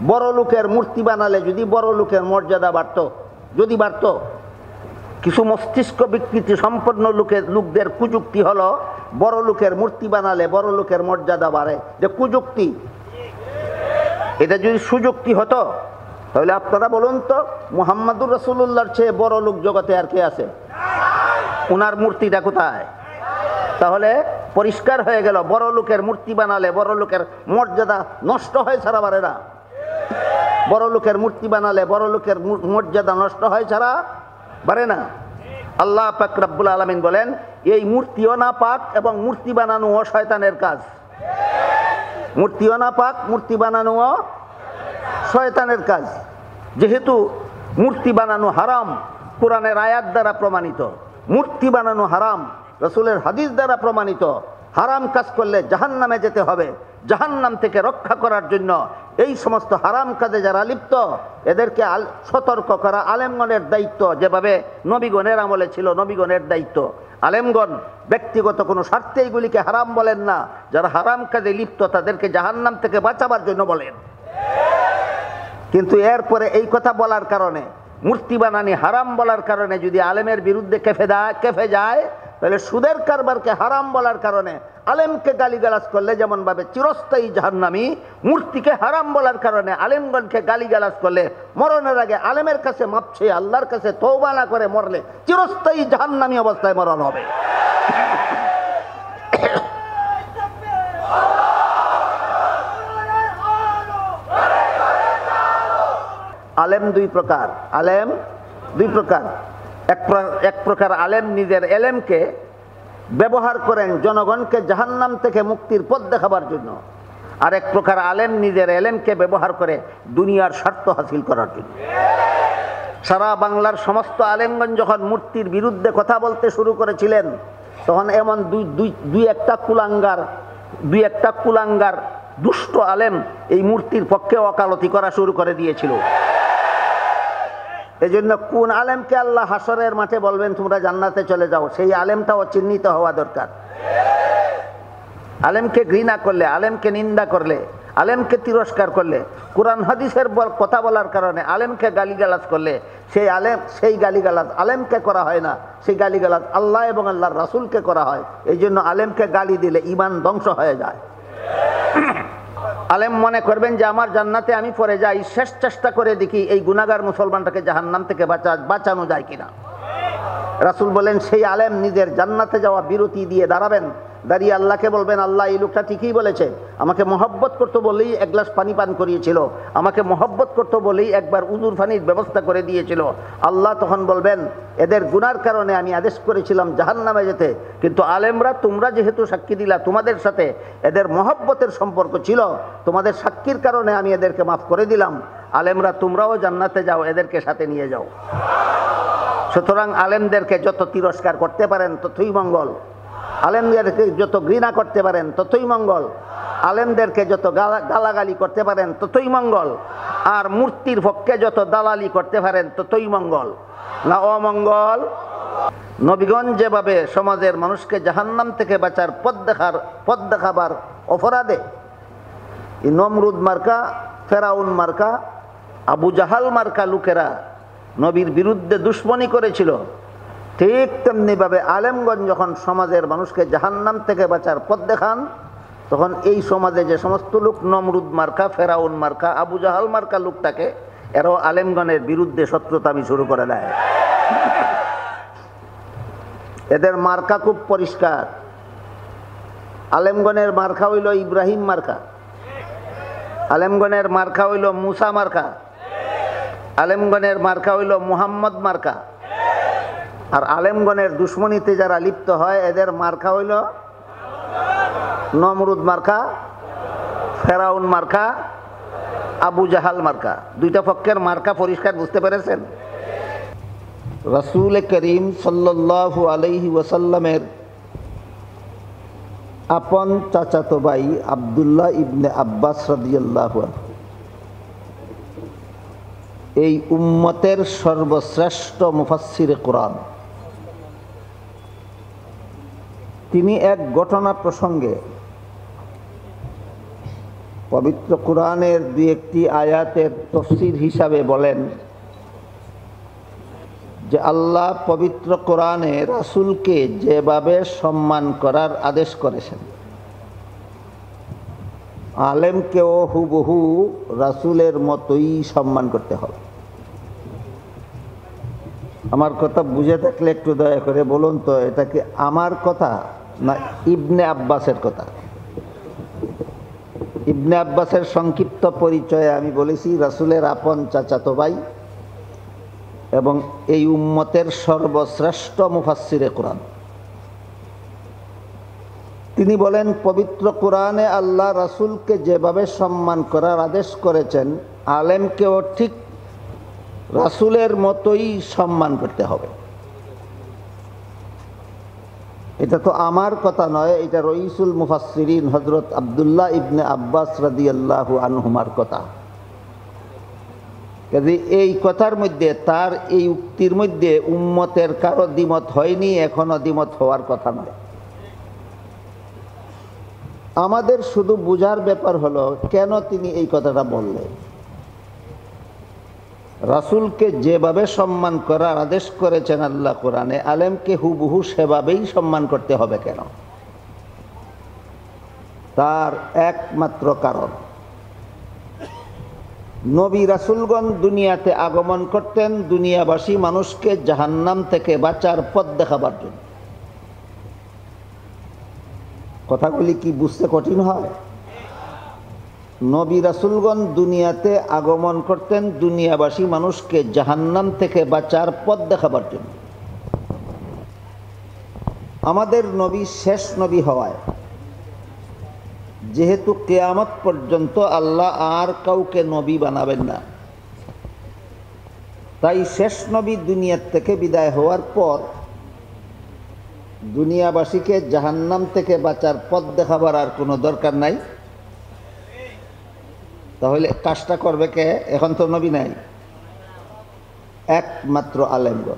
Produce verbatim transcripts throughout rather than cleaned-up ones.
বড় লোকের মূর্তি বানালে যদি বড় লোকের মর্যাদা বাড়ত, যদি বাড়ত, কিছু মস্তিষ্ক বিকৃতি সম্পন্ন লোকের লোকদের কুযুক্তি হলো বড় লোকের মূর্তি বানালে বড় লোকের মর্যাদা বাড়ে, যে কুযুক্তি। এটা যদি সুযুক্তি হতো তাহলে আপনারা বলুন তো, মুহাম্মাদুর রাসূলুল্লাহর চেয়ে বড় লোক জগতে আর কে আছে? ওনার মূর্তিটা কোথায়? তাহলে পরিষ্কার হয়ে গেল, বড় লোকের মূর্তি বানালে বড় লোকের মর্যাদা নষ্ট হয় ছাড়া বাড়ে না। বড় লোকের মূর্তি বানালে বড় লোকের মর্যাদা নষ্ট হয় ছাড়া বাড়ে না। আল্লাহ পাক রব্বুল আলামিন বলেন, এই মূর্তিও না পাক এবং মূর্তি বানানোও শয়তানের কাজ। মূর্তিও না পাক, মূর্তি বানানোও শয়তানের কাজ। যেহেতু মূর্তি বানানো হারাম, কোরআনের আয়াত দ্বারা প্রমাণিত, মূর্তি বানানো হারাম, রাসূলের হাদিস দ্বারা প্রমাণিত, হারাম কাজ করলে জাহান্নামে যেতে হবে। জাহান্নাম থেকে রক্ষা করার জন্য এই সমস্ত হারাম কাজে যারা লিপ্ত এদেরকে সতর্ক করা আলেমগণের দায়িত্ব, যেভাবে নবীগণের আমলে ছিল নবীগণের দায়িত্ব। আলেমগণ ব্যক্তিগত কোনো স্বার্থে এইগুলিকে হারাম বলেন না, যারা হারাম কাজে লিপ্ত তাদেরকে জাহান্নাম থেকে বাঁচাবার জন্য বলেন। কিন্তু এরপরে এই কথা বলার কারণে, মূর্তি বানানি হারাম বলার কারণে যদি আলেমের বিরুদ্ধে কেফে দেয় কেফে যায় তাহলে সুদের কারবারকে হারাম বলার কারণে আলেমকে গালিগালাজ করলে যেমন ভাবে চিরস্থায়ী জাহান্নামী, মূর্তিকে হারাম বলার কারণে আলেমগণকে গালিগালাজ করলে মরণের আগে আলেমের কাছে মাপ চেয়ে আল্লাহর কাছে তওবা না করে মরলে চিরস্থায়ী জাহান্নামী অবস্থায় মরণ হবে। আলেম দুই প্রকার, আলেম দুই প্রকার। এক প্রকার আলেম নিজের এলেমকে ব্যবহার করেন জনগণকে জাহান্নাম থেকে মুক্তির পথ দেখাবার জন্য, আর এক প্রকার আলেম নিজের এলেমকে ব্যবহার করে দুনিয়ার স্বার্থ হাসিল করার জন্য। সারা বাংলার সমস্ত আলেমগণ যখন মূর্তির বিরুদ্ধে কথা বলতে শুরু করেছিলেন তখন এমন দুই দুই দুই একটা কুলাঙ্গার দুই একটা কুলাঙ্গার দুষ্ট আলেম এই মূর্তির পক্ষে ওকালতি করা শুরু করে দিয়েছিল। এই জন্য কোন আলেমকে আল্লাহ হাসরের মাঠে বলবেন তোমরা জান্নাতে চলে যাও, সেই আলেমটাও চিহ্নিত হওয়া দরকার। আলেমকে ঘৃণা করলে, আলেমকে নিন্দা করলে, আলেমকে তিরস্কার করলে, কোরআন হাদিসের কথা বলার কারণে আলেমকে গালিগালাজ করলে সেই আলেম সেই গালিগালাজ আলেমকে করা হয় না, সেই গালিগালাজ আল্লাহ এবং আল্লাহর রাসূলকে করা হয়। এই জন্য আলেমকে গালি দিলে ঈমান ধ্বংস হয়ে যায়। আলেম মনে করবেন যে আমার জান্নাতে আমি পড়ে যাই, শেষ চেষ্টা করে দেখি এই গুনাহগার মুসলমানটাকে জাহান্নাম থেকে বাঁচা বাঁচানো যায় কিনা। রাসূল বলেন সেই আলেম নিজের জান্নাতে যাওয়া বিরতি দিয়ে দাঁড়াবেন, দাঁড়িয়ে আল্লাহকে বলবেন, আল্লাহ এই লোকটা ঠিকই বলেছে, আমাকে মহব্বত করতে বলেই এক গ্লাস পানি পান করিয়েছিল, আমাকে মহব্বত করতে বলেই একবার উজুর পানির ব্যবস্থা করে দিয়েছিল। আল্লাহ তখন বলবেন, এদের গুনার কারণে আমি আদেশ করেছিলাম জাহান্নামে যেতে, কিন্তু আলেমরা তোমরা যেহেতু সাক্ষী দিলা তোমাদের সাথে এদের মহব্বতের সম্পর্ক ছিল, তোমাদের সাক্ষীর কারণে আমি এদেরকে মাফ করে দিলাম, আলেমরা তোমরাও জান্নাতে যাও, এদেরকে সাথে নিয়ে যাও। সুতরাং আলেমদেরকে যত তিরস্কার করতে পারেন ততই মঙ্গল, আলেমদেরকে যত ঘৃণা করতে পারেন ততই মঙ্গল, আলেমদেরকে যত গালাগালি করতে পারেন ততই মঙ্গল, আর মূর্তির পক্ষে যত দালালি করতে পারেন ততই মঙ্গল না অমঙ্গল। নবীগণ যেভাবে সমাজের মানুষকে জাহান্নাম থেকে বাঁচার পথ দেখার পথ দেখাবার অপরাধে এই নমরুদ মার্কা, ফেরাউন মার্কা, আবু জাহাল মার্কা লোকেরা নবীর বিরুদ্ধে দুশমনী করেছিল, ঠিক তেমনিভাবে আলেমগণ যখন সমাজের মানুষকে জাহান্নাম থেকে বাঁচার পথ দেখান তখন এই সমাজে যে সমস্ত লোক নমরুদ মার্কা, ফেরাউন মার্কা, আবু জাহাল মার্কা লোকটাকে এরাও আলেমগণের বিরুদ্ধে শত্রুতামি শুরু করে দেয়। এদের মার্কা খুব পরিষ্কার। আলেমগণের মার্কা হইল ইব্রাহিম মার্কা, আলেমগণের মার্কা হইল মুসা মার্কা, আলেমগণের মার্কা হইল মুহাম্মদ মার্কা। আর আলেমগণের দুশ্মনীতে যারা লিপ্ত হয় এদের মার্কা হইল নমরুদ মার্কা, ফেরাউন মার্কা, আবু জাহাল মার্কা। দুইটা পক্ষের মার্কা পরিষ্কার, বুঝতে পেরেছেন? রাসূল করিম সাল্লাল্লাহু আলাইহি ওয়াসাল্লামের আপন চাচাতো ভাই আব্দুল্লাহ ইবনে আব্বাস রাদিয়াল্লাহু আনহু এই উম্মতের সর্বশ্রেষ্ঠ মুফাসসিরে কোরআন, তিনি এক ঘটনা প্রসঙ্গে পবিত্র কোরআনের দুই একটি আয়াতের তফসির হিসাবে বলেন যে আল্লাহ পবিত্র কোরআনে রাসূলকে যেভাবে সম্মান করার আদেশ করেছেন, আলেমকেও হুবহু রাসূলের মতোই সম্মান করতে হবে। আমার কথা বুঝে থাকলে একটু দয়া করে বলুন তো, এটা কি আমার কথা না ইবনে আব্বাসের কথা? ইবনে আব্বাসের সংক্ষিপ্ত পরিচয়ে আমি বলেছি রাসূলের আপন চাচাতো ভাই এবং এই উম্মতের সর্বশ্রেষ্ঠ মুফাসসিরে কোরআন। তিনি বলেন, পবিত্র কোরআনে আল্লাহ রাসূলকে যেভাবে সম্মান করার আদেশ করেছেন, আলেমকেও ঠিক রাসূলের মতোই সম্মান করতে হবে। এটা তো আমার কথা নয়, এটা রইসুল মুফাসসিরিন হযরত আব্দুল্লাহ ইবনে আব্বাস রাদিয়াল্লাহু আনহুমার কথা। কাজে এই কথার মধ্যে, তার এই উক্তির মধ্যে উম্মতের কারো দ্বিমত হয়নি, এখনো দ্বিমত হওয়ার কথা নয়। আমাদের শুধু বুঝার ব্যাপার হলো কেন তিনি এই কথাটা বললেন। রাসূলকে যেভাবে সম্মান করার আদেশ করেছেন আল্লাহ কোরআনে, আলেমকে হুবহু সেভাবেই সম্মান করতে হবে কেন? তার একমাত্র কারণ, নবী রাসূলগণ দুনিয়াতে আগমন করতেন দুনিয়াবাসী মানুষকে জাহান্নাম থেকে বাঁচার পথ দেখাবার জন্য। কথাগুলি কি বুঝতে কঠিন হয়? নবী রাসূলগণ দুনিয়াতে আগমন করতেন দুনিয়াবাসী মানুষকে জাহান্নাম থেকে বাঁচার পথ দেখাবার জন্য। আমাদের নবী শেষ নবী হওয়ায়, যেহেতু কিয়ামত পর্যন্ত আল্লাহ আর কাউকে নবী বানাবেন না, তাই শেষ নবী দুনিয়ার থেকে বিদায় হওয়ার পর দুনিয়াবাসীকে জাহান্নাম থেকে বাঁচার পথ দেখাবার আর কোনো দরকার নাই। তাহলে কাজটা করবে কে? এখন তো নবী নাই, একমাত্র আলেমগণ।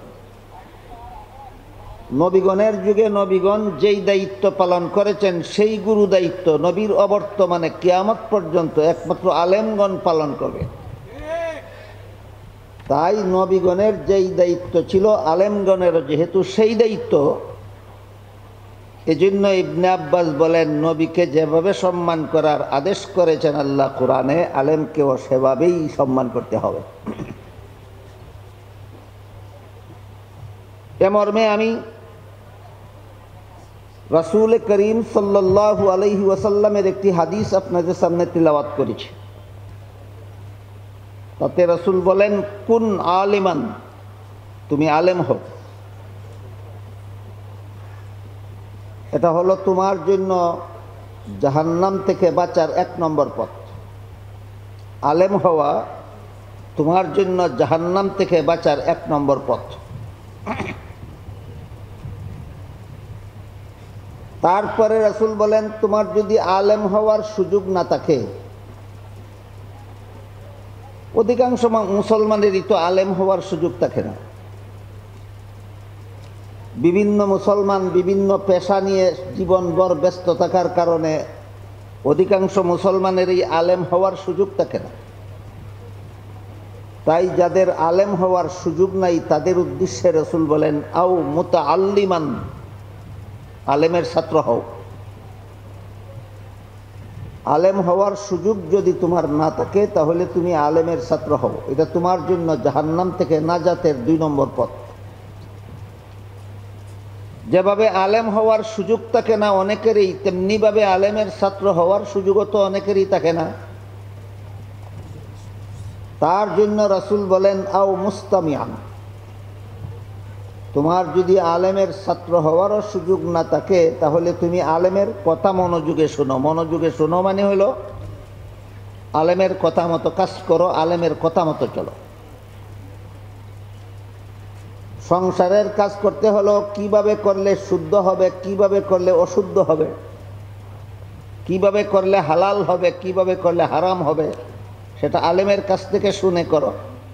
নবীগণের যুগে নবীগণ যেই দায়িত্ব পালন করেছেন, সেই গুরু দায়িত্ব নবীর অবর্তমানে কিয়ামত পর্যন্ত একমাত্র আলেমগণ পালন করবে। তাই নবীগণের যেই দায়িত্ব ছিল, আলেমগণের যেহেতু সেই দায়িত্ব, এজন্য ইবনে আব্বাস বলেন, নবীকে যেভাবে সম্মান করার আদেশ করেছেন আল্লাহ কোরআনে, আলেমকেও সেভাবেই সম্মান করতে হবে। এ মর্মে আমি রাসূল করিম সাল্লাল্লাহু আলাইহি ওয়াসাল্লামের একটি হাদিস আপনাদের সামনে তিলাওয়াত করেছি। তাতে রাসূল বলেন, কুন আলিমান, তুমি আলেম হও। এটা হলো তোমার জন্য জাহান্নাম থেকে বাঁচার এক নম্বর পথ। আলেম হওয়া তোমার জন্য জাহান্নাম থেকে বাঁচার এক নম্বর পথ। তারপরে রাসূল বলেন, তোমার যদি আলেম হওয়ার সুযোগ না থাকে, অধিকাংশ মুসলমানেরই তো আলেম হওয়ার সুযোগ থাকে না। বিভিন্ন মুসলমান বিভিন্ন পেশা নিয়ে জীবনভর ব্যস্ত থাকার কারণে অধিকাংশ মুসলমানেরই আলেম হওয়ার সুযোগ থাকে না। তাই যাদের আলেম হওয়ার সুযোগ নাই, তাদের উদ্দেশ্যে রাসূল বলেন, আও মুতাআল্লিমান, আলেমের ছাত্র হও। আলেম হওয়ার সুযোগ যদি তোমার না থাকে, তাহলে তুমি আলেমের ছাত্র হও। এটা তোমার জন্য জাহান্নাম থেকে নাজাতের দুই নম্বর পথ। যেভাবে আলেম হওয়ার সুযোগ থাকে না অনেকেরই, তেমনিভাবে আলেমের ছাত্র হওয়ার সুযোগও তো অনেকেরই থাকে না। তার জন্য রাসূল বলেন, আও মুস্তামিআন, তোমার যদি আলেমের ছাত্র হওয়ারও সুযোগ না থাকে, তাহলে তুমি আলেমের কথা মনোযোগে শোনো। মনোযোগে শোনো মানে হলো আলেমের কথা মতো কাজ করো, আলেমের কথা মতো চলো। সংসারের কাজ করতে হলো কিভাবে করলে শুদ্ধ হবে, কিভাবে করলে অশুদ্ধ হবে, কিভাবে করলে হালাল হবে, কিভাবে করলে হারাম হবে, সেটা আলেমের কাছ থেকে শুনে করো।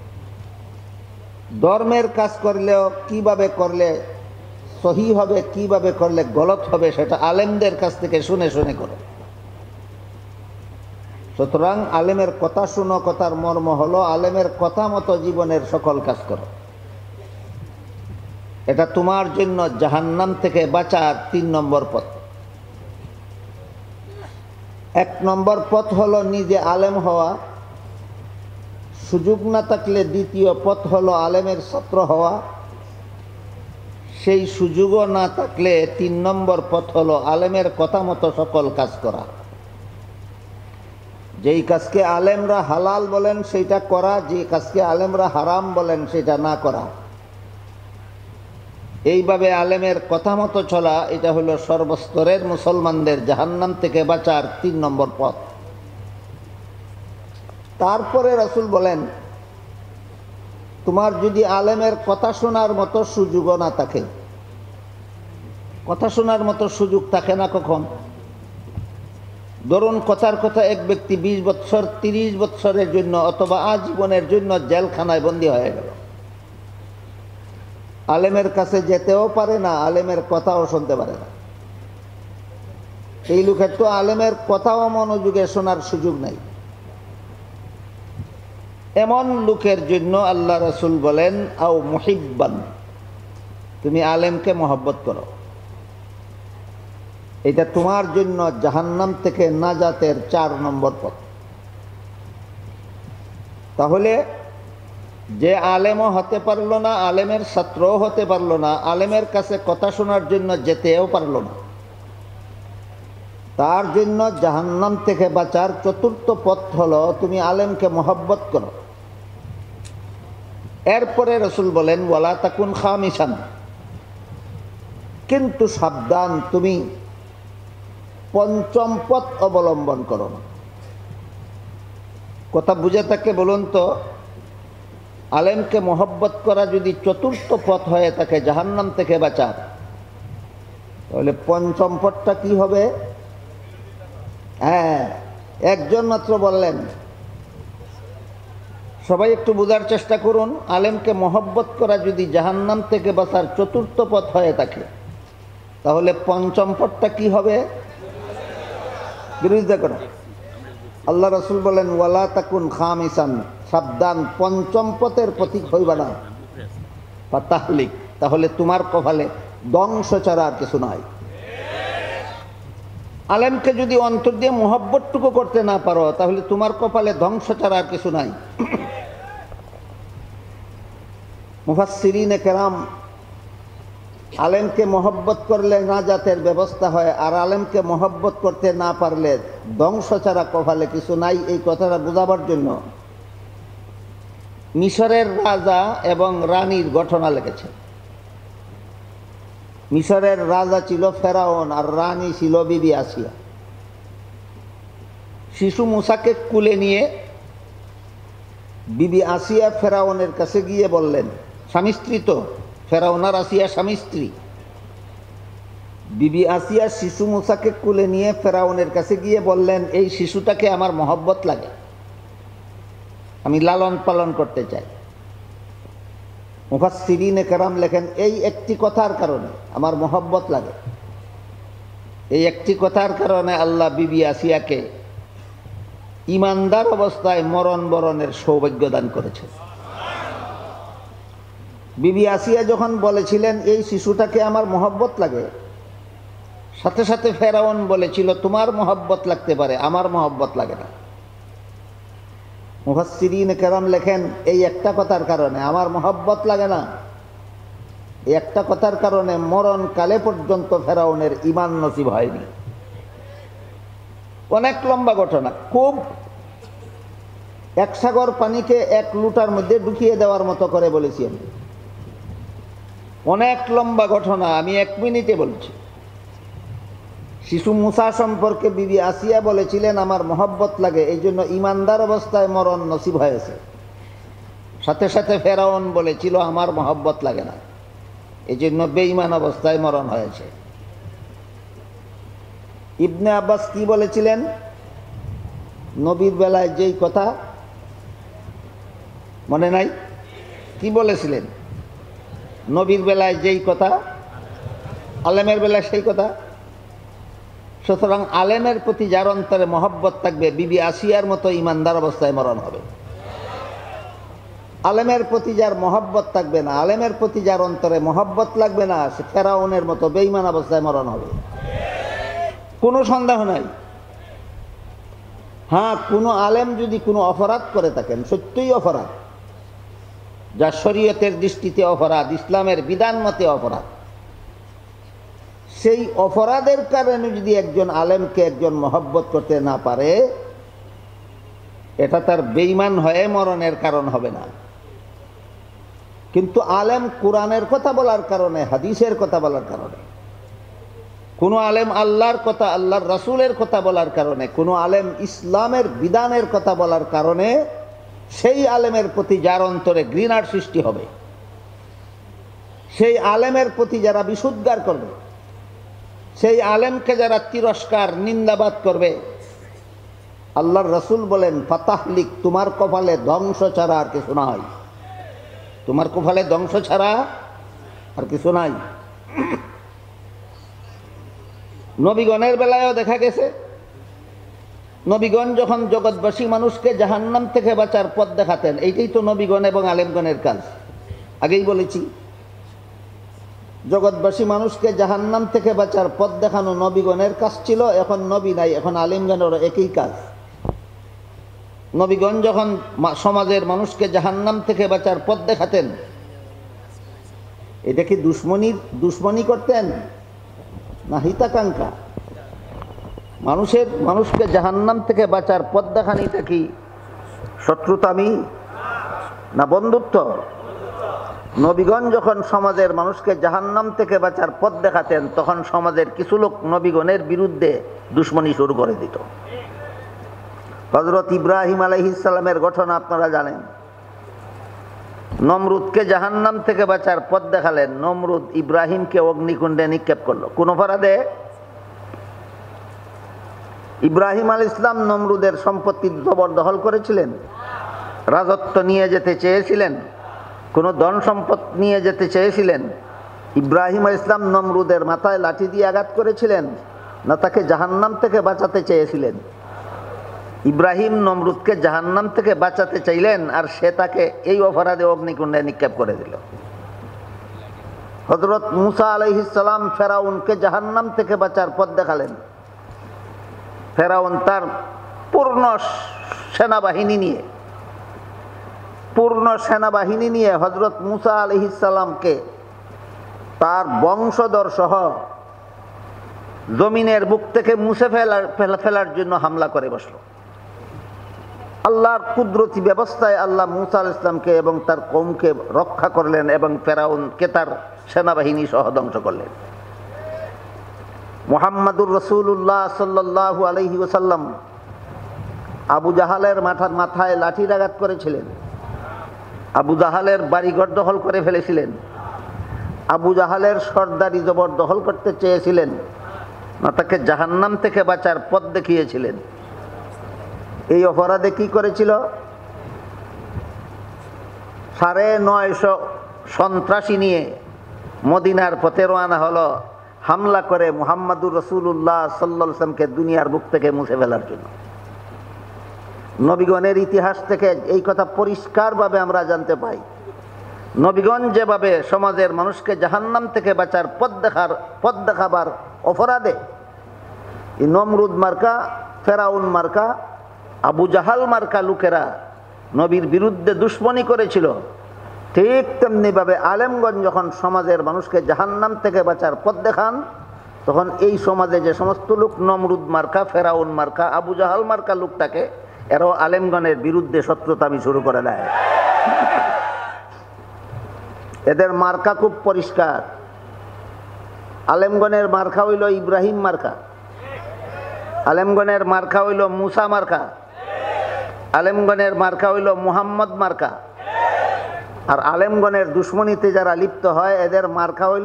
ধর্মের কাজ করলেও কিভাবে করলে সহি হবে, কিভাবে করলে গলত হবে, সেটা আলেমদের কাছ থেকে শুনে শুনে করো। সুতরাং আলেমের কথা শুনো, কথার মর্ম হলো আলেমের কথা মতো জীবনের সকল কাজ করো। এটা তোমার জন্য জাহান্নাম থেকে বাঁচার তিন নম্বর পথ। এক নম্বর পথ হলো নিজে আলেম হওয়া, সুযোগ না থাকলে দ্বিতীয় পথ হলো আলেমের ছাত্র হওয়া, সেই সুযোগও না থাকলে তিন নম্বর পথ হলো আলেমের কথা মতো সকল কাজ করা। যেই কাজকে আলেমরা হালাল বলেন সেটা করা, যে কাজকে আলেমরা হারাম বলেন সেটা না করা। এইভাবে আলেমের কথা মতো চলা, এটা হলো সর্বস্তরের মুসলমানদের জাহান্নাম থেকে বাঁচার তিন নম্বর পথ। তারপরে রাসূল বলেন, তোমার যদি আলেমের কথা শোনার মতো সুযোগও না থাকে। কথা শোনার মতো সুযোগ থাকে না কখন? ধরুন কথার কথা এক ব্যক্তি বিশ বৎসর তিরিশ বৎসরের জন্য অথবা আজীবনের জন্য জেলখানায় বন্দী হয়ে গেল, আলেমের কাছে যেতেও পারে না, আলেমের কথাও শুনতে পারে না। এই লোকের তো আলেমের কথাও মনোযোগে শোনার সুযোগ নাই। এমন লোকের জন্য আল্লাহ রাসূল বলেন, আও মুহিব্বান, তুমি আলেমকে মহব্বত করো। এটা তোমার জন্য জাহান্নাম থেকে নাজাতের চার নম্বর পথ। তাহলে যে আলেমও হতে পারলো না, আলেমের ছাত্রও হতে পারলো না, আলেমের কাছে কথা শোনার জন্য যেতেও পারলো না, তার জন্য জাহান্নাম থেকে বাঁচার চতুর্থ পথ হলো তুমি আলেমকে মহব্বত করো। এরপরে রাসূল বলেন, ওয়ালা তাকুন খামিসান, কিন্তু সাবধান, তুমি পঞ্চম পথ অবলম্বন করো না। কথা বুঝে থাকে বলুন তো? আলেমকে মহব্বত করা যদি চতুর্থ পথ হয়ে থাকে জাহান্নাম থেকে বাঁচার, তাহলে পঞ্চম পথটা কি হবে? হ্যাঁ, একজন মাত্র বললেন। সবাই একটু বোঝার চেষ্টা করুন। আলেমকে মহব্বত করা যদি জাহান্নাম থেকে বাঁচার চতুর্থ পথ হয়ে থাকে, তাহলে পঞ্চম পথটা কি হবে? বিরোধিতা করো। আল্লাহ রাসূল বলেন, ওয়ালা তাকুন খামিসান, সাবধান, পঞ্চম পথের প্রতীক হইবা না। ফাতাহলিক, তাহলে তোমার কপালে ধ্বংস ছাড়া আর কিছু নাই। আলেমকে যদি অন্তর দিয়ে মোহব্বতটুকু করতে না পারো, তাহলে তোমার কপালে ধ্বংস ছাড়া আর কিছু নাই। মুফাসসিরিনে কেরাম, আলেমকে মহব্বত করলে নাজাতের ব্যবস্থা হয়, আর আলেমকে মহব্বত করতে না পারলে ধ্বংস ছাড়া কপালে কিছু নাই, এই কথাটা বোঝাবার জন্য মিশরের রাজা এবং রানীর ঘটনা লিখেছে। মিশরের রাজা ছিল ফেরাউন আর রানী ছিল বিবি আসিয়া। শিশু মুসাকে কুলে নিয়ে বিবি আসিয়া ফেরাউনের কাছে গিয়ে বললেন, স্বামী স্ত্রী তো, ফেরাউন আর আসিয়া স্বামী স্ত্রী। বিবি আসিয়া শিশু মুসাকে কুলে নিয়ে ফেরাউনের কাছে গিয়ে বললেন, এই শিশুটাকে আমার মহব্বত লাগে, আমি লালন পালন করতে চাই। মুফাসসিরিনে কেরাম লেখেন, এই একটি কথার কারণে আমার মহব্বত লাগে, এই একটি কথার কারণে আল্লাহ বিবি আসিয়াকে ইমানদার অবস্থায় মরণ বরণের সৌভাগ্য দান করেছে। বিবি আসিয়া যখন বলেছিলেন এই শিশুটাকে আমার মহব্বত লাগে, সাথে সাথে ফেরাউন বলেছিল তোমার মহব্বত লাগতে পারে, আমার মহব্বত লাগে না। মুফাসসিরিনে কেরাম লেখেন, এই একটা কথার কারণে আমার মহব্বত লাগে না, এই একটা কথার কারণে মরণকালে পর্যন্ত ফেরাউনের ঈমান নসিব হয়নি। অনেক লম্বা ঘটনা, খুব এক সাগর পানিকে এক লুটার মধ্যে ঢুকিয়ে দেওয়ার মতো করে বলেছি আমি। অনেক লম্বা ঘটনা, আমি এক মিনিটে বলছি। শিশু মুসা সম্পর্কে বিবি আসিয়া বলেছিলেন আমার মহব্বত লাগে, এই জন্য ইমানদার অবস্থায় মরণ নসিব হয়েছে। সাথে সাথে ফেরাউন বলেছিল আমার মহব্বত লাগে না, এই জন্য বেঈমান অবস্থায় মরণ হয়েছে। ইবনে আব্বাস কি বলেছিলেন? নবীর বেলায় যেই কথা মনে নাই, কি বলেছিলেন? নবীর বেলায় যেই কথা আলেমের বেলায় সেই কথা। সুতরাং আলেমের প্রতি যার অন্তরে মহব্বত থাকবে, বিবি আসিয়ার মতো ইমানদার অবস্থায় মরণ হবে। আলেমের প্রতি যার মহব্বত থাকবে না, আলেমের প্রতি যার অন্তরে মহব্বত লাগবে না, সে ফেরাউনের মতো বেঈমান অবস্থায় মরণ হবে, কোনো সন্দেহ নাই। হ্যাঁ, কোনো আলেম যদি কোনো অপরাধ করে থাকেন, সত্যই অপরাধ, যা শরীয়তের দৃষ্টিতে অপরাধ, ইসলামের বিধান মতে অপরাধ, সেই অপরাধের কারণে যদি একজন আলেমকে একজন মহব্বত করতে না পারে, এটা তার বেঈমান হয়ে মরণের কারণ হবে না। কিন্তু আলেম কোরআনের কথা বলার কারণে, হাদিসের কথা বলার কারণে, কোনো আলেম আল্লাহর কথা, আল্লাহর রাসূলের কথা বলার কারণে, কোনো আলেম ইসলামের বিধানের কথা বলার কারণে সেই আলেমের প্রতি যার অন্তরে ঘৃণার সৃষ্টি হবে, সেই আলেমের প্রতি যারা বিশুদ্ধার করবে, সেই আলেমকে যারা তিরস্কার নিন্দাবাদ করবে, আল্লাহর রাসূল বলেন ফাতাহলিক, তোমার কপালে ধ্বংস ছাড়া আর কিছু নাই, তোমার কপালে ধ্বংস ছাড়া আর কিছু নাই। নবীগণের বেলায়ও দেখা গেছে, নবীগণ যখন জগৎবাসী মানুষকে জাহান্নাম থেকে বাঁচার পথ দেখাতেন, এইটাই তো নবীগণ এবং আলেমগণের কাজ। আগেই বলেছি, জগৎবাসী মানুষকে জাহান্নাম থেকে বাঁচার পথ দেখানো নবীগণের কাজ ছিল। এখন নবী নাই, এখন আলেমগণেরও একই কাজ। নবীগণ যখন সমাজের মানুষকে জাহান্নাম থেকে বাঁচার পথ দেখাতেন, এটা কি দুশ্মনী দুশ্মনী করতেন না হিতাকাঙ্ক্ষা? মানুষের মানুষকে জাহান্নাম থেকে বাঁচার পথ দেখানিটা কি শত্রুতামি না বন্ধুত্ব? নবীগণ যখন সমাজের মানুষকে জাহান্নাম থেকে বাঁচার পথ দেখাতেন, তখন সমাজের কিছু লোক নবীগণের বিরুদ্ধে দুশ্মনী শুরু করে দিত। হযরত ইব্রাহিম আলাইহিস সালামের ঘটনা আপনারা জানেন। নমরুদকে জাহান্নাম থেকে বাঁচার পথ দেখালেন, নমরুদ ইব্রাহিমকে অগ্নিকুণ্ডে নিক্ষেপ করলো। কোন অপরাধে? ইব্রাহিম আলাইহিস সালাম নমরুদের সম্পত্তি জবরদখল করেছিলেন, রাজত্ব নিয়ে যেতে চেয়েছিলেন, কোন ধন সম্পদ নিয়ে যেতে চেয়েছিলেন? ইব্রাহিম আলাইহিস সালাম নমরুদের মাথায় লাঠি দিয়ে আঘাত করেছিলেন, না তাকে জাহান্নাম থেকে বাঁচাতে চেয়েছিলেন? ইব্রাহিম নমরুদকে জাহান্নাম থেকে বাঁচাতে চাইলেন, আর সে তাকে এই অপরাধে অগ্নিকুণ্ডে নিক্ষেপ করে দিল। হযরত মুসা আলাইহিস সালাম ফেরাউনকে জাহান্নাম থেকে বাঁচার পথ দেখালেন। ফেরাউন তার পূর্ণ সেনাবাহিনী নিয়ে পূর্ণ সেনাবাহিনী নিয়ে হযরত মুসা আলাইহিস সালামকে তার বংশধর সহ জমিনের বুক থেকে মুছে ফেলার ফেলার জন্য হামলা করে বসল। আল্লাহর কুদরতি ব্যবস্থায় আল্লাহ মুসা আলাইহিস সালামকে এবং তার কওমকে রক্ষা করলেন এবং ফেরাউনকে তার সেনাবাহিনী সহ ধ্বংস করলেন। মুহাম্মাদুর রাসূলুল্লাহ সাল্লাল্লাহু আলাইহি ওয়াসাল্লাম আবু জাহালের মাথার মাথায় লাঠির আঘাত করেছিলেন, আবু জাহালের বাড়িঘর দখল করে ফেলেছিলেন, আবু জাহালের সর্দারি জবরদখল করতে চেয়েছিলেন, না তাকে জাহান্নাম থেকে বাঁচার পথ দেখিয়েছিলেন। এই অপরাধে কি করেছিল? সাড়ে নয়শো সন্ত্রাসী নিয়ে মদিনার পথে রওনা হলো, হামলা করে মুহাম্মাদুর রাসূলুল্লাহ সাল্লাল্লাহু আলাইহি ওয়াসাল্লামকে দুনিয়ার বুক থেকে মুছে ফেলার জন্য। নবীগণের ইতিহাস থেকে এই কথা পরিষ্কারভাবে আমরা জানতে পাই। নবীগণ যেভাবে সমাজের মানুষকে জাহান্নাম থেকে বাঁচার পথ দেখার পথ দেখাবার অপরাধে এই নমরুদ মার্কা, ফেরাউন মার্কা, আবু জাহাল মার্কা লোকেরা নবীর বিরুদ্ধে দুশ্মনী করেছিল, ঠিক তেমনিভাবে আলেমগণ যখন সমাজের মানুষকে জাহান্নাম থেকে বাঁচার পথ দেখান, তখন এই সমাজে যে সমস্ত লোক নমরুদ মার্কা, ফেরাউন মার্কা, আবু জাহাল মার্কা লোকটাকে এরাও আলেমগণের বিরুদ্ধে শত্রুতামি শুরু করে দেয়। এদের মার্কা খুব পরিষ্কার। আলেমগণের মার্কা হইল ইব্রাহিম মার্কা, আলেমগণের মার্কা হইল মুসা মার্কা, আলেমগণের মার্কা হইল মুহাম্মদ মার্কা। আর আলেমগণের দুশ্মনীতে যারা লিপ্ত হয়, এদের মার্কা হইল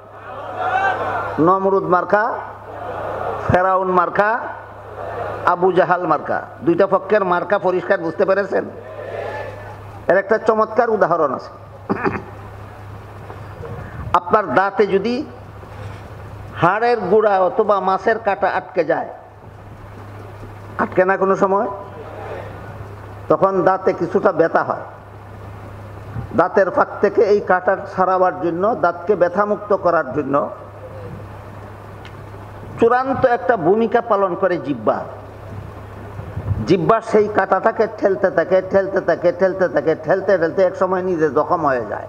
নমরুদ মার্কা, ফেরাউন মার্কা, আবু জাহাল মার্কা। দুইটা পক্ষের মার্কা পরিষ্কার, বুঝতে পেরেছেন? এর একটা চমৎকার উদাহরণ আছে। আপনার দাঁতে যদি হাড়ের গুঁড়া অথবা মাছের কাঁটা আটকে যায়, আটকে না কোনো সময়? তখন দাঁতে কিছুটা ব্যথা হয়। দাঁতের ফাঁক থেকে এই কাঁটা ছাড়াবার জন্য, দাঁতকে ব্যথামুক্ত করার জন্য চূড়ান্ত একটা ভূমিকা পালন করে জিহ্বা। জিহ্বা সেই কাঁটাটাকে ঠেলতে থাকে ঠেলতে থাকে ঠেলতে থাকে ঠেলতে ঠেলতে এক সময় নিজে জখম হয়ে যায়।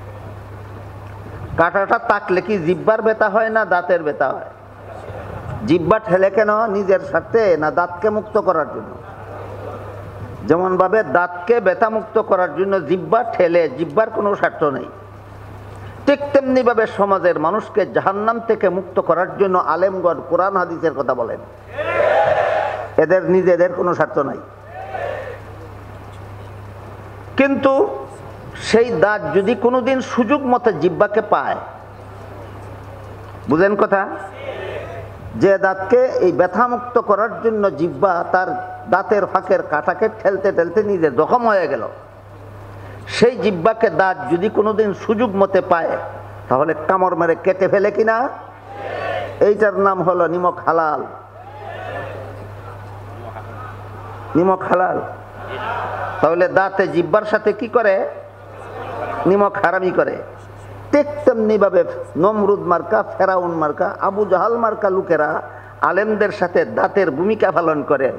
কাঁটাটা তাকলে কি জিহ্বার ব্যথা হয় না দাঁতের ব্যথা হয়? জিহ্বা ঠেলে কেন? নিজের স্বার্থে না দাঁতকে মুক্ত করার জন্য? যেমন ভাবে দাঁতকে ব্যথা মুক্ত করার জন্য জিহ্বা ঠেলে, জিহ্বার কোনো স্বার্থ নেই, ঠিক তেমনি ভাবে সমাজের মানুষকে জাহান্নাম থেকে মুক্ত করার জন্য আলেমগণ কোরআন হাদিসের কথা বলেন। এদের নিজেদের কোনো স্বার্থ নাই। কিন্তু সেই দাঁত যদি কোনোদিন সুযোগ মতো জিহ্বাকে পায়, বুঝেন কথা, যে দাঁতকে এই ব্যথামুক্ত করার জন্য জিহ্বা তার দাঁতের ফাঁকের কাঁটাকে ঠেলতে ঠেলতে নিজে জখম হয়ে গেল, সেই জিহ্বাকে দাঁত যদি কোনোদিন সুযোগ মতে পায় তাহলে কামড় মেরে কেটে ফেলে কিনা? এইটার নাম হলো নিমক হালাল। নিমক হালাল। তাহলে দাঁতে জিহ্বার সাথে কি করে? নিমক হারামি করে। ঠিক তেমনি ভাবে নমরুদ মার্কা, ফেরাউন মার্কা, আবু জাহাল মার্কা লোকেরা আলেমদের সাথে দাঁতের ভূমিকা পালন করে।